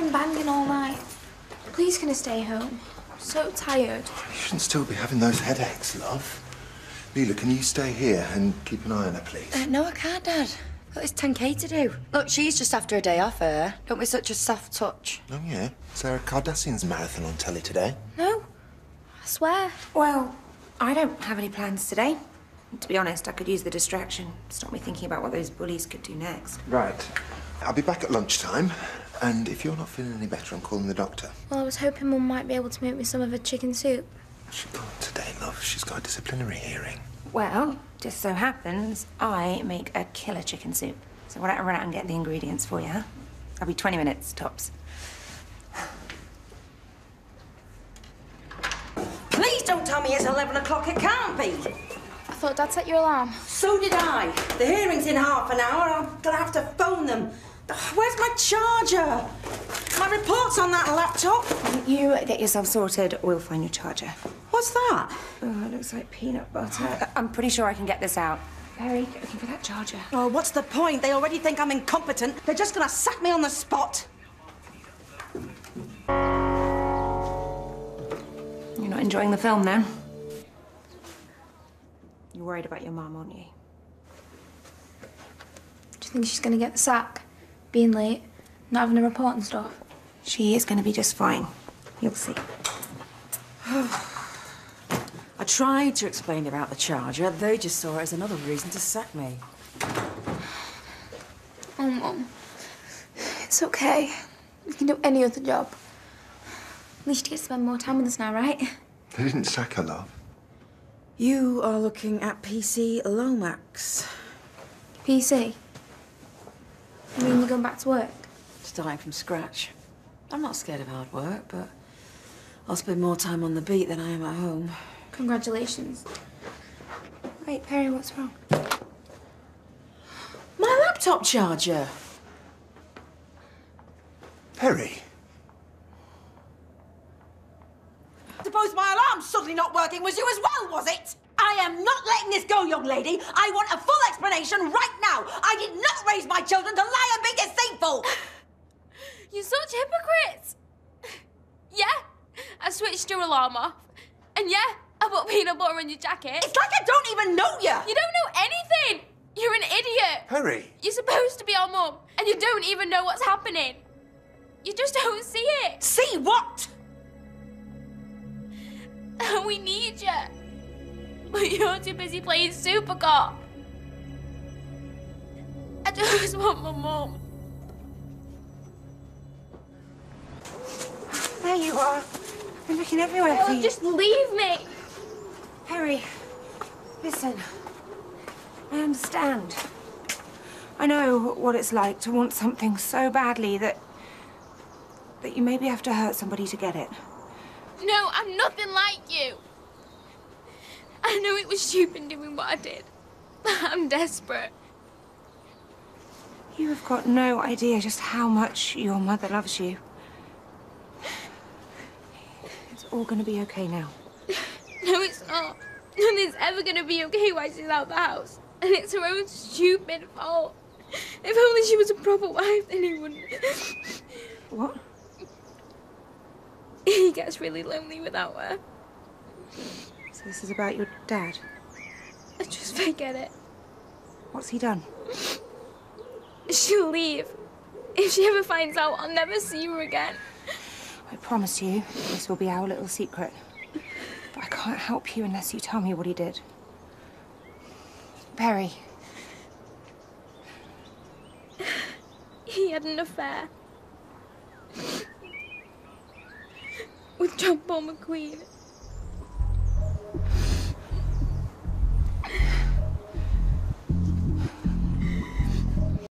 been banging all night. Please, can I stay home? I'm so tired. You shouldn't still be having those headaches, love. Leela, can you stay here and keep an eye on her, please? No, I can't, Dad. I've got this 10K to do. Look, she's just after a day off her. Don't be such a soft touch. Oh, yeah? Sarah Kardashian's marathon on telly today. No, I swear. Well, I don't have any plans today. To be honest, I could use the distraction. Stop me thinking about what those bullies could do next. Right. I'll be back at lunchtime, and if you're not feeling any better, I'm calling the doctor. Well, I was hoping Mum might be able to make me some of her chicken soup. She can't today, love. She's got a disciplinary hearing. Well, just so happens, I make a killer chicken soup. So why don't I run out and get the ingredients for you, huh? I'll be 20 minutes, tops. Please don't tell me it's 11 o'clock. It can't be. I thought Dad set your alarm. So did I. The hearing's in half an hour. I'm gonna have to phone them. Where's my charger? My report's on that laptop. You get yourself sorted, we'll find your charger. What's that? Oh, it looks like peanut butter. I'm pretty sure I can get this out. Harry, get looking for that charger. Oh, what's the point? They already think I'm incompetent. They're just gonna sack me on the spot. You're not enjoying the film, then? You're worried about your mum, aren't you? Do you think she's going to get the sack? Being late, not having a report and stuff? She is going to be just fine. You'll see. I tried to explain about the charger. They just saw it as another reason to sack me. Oh, Mum. It's okay. We can do any other job. At least you get to spend more time with us now, right? They didn't sack her, love. You are looking at PC Lomax. PC? You mean you're going back to work? Starting from scratch. I'm not scared of hard work, but I'll spend more time on the beat than I am at home. Congratulations. Wait, Perry, what's wrong? My laptop charger. Perry. Suppose my alarm's suddenly not working was you as well, was it? I am not letting this go, young lady. I want a full explanation right now. I did not raise my children to lie and be deceitful. You're such hypocrites. Yeah, I switched your alarm off. And yeah, I put peanut butter in your jacket. It's like I don't even know you. You don't know anything. You're an idiot. Perry. You're supposed to be our mum, and you don't even know what's happening. You just don't see it. See what? We need you. But you're too busy playing super cop. I just want my mum. There you are. I've been looking everywhere for you. Just leave me. Harry, listen. I understand. I know what it's like to want something so badly that you maybe have to hurt somebody to get it. No, I'm nothing like you. I know it was stupid doing what I did, but I'm desperate. You have got no idea just how much your mother loves you. It's all gonna be okay now. No, it's not. Nothing's ever gonna be okay while she's out the house. And it's her own stupid fault. If only she was a proper wife, then he wouldn't. What? He gets really lonely without her. So this is about your dad? Just forget it. What's he done? She'll leave. If she ever finds out, I'll never see her again. I promise you, this will be our little secret. But I can't help you unless you tell me what he did. Perry. He had an affair. With John Paul McQueen.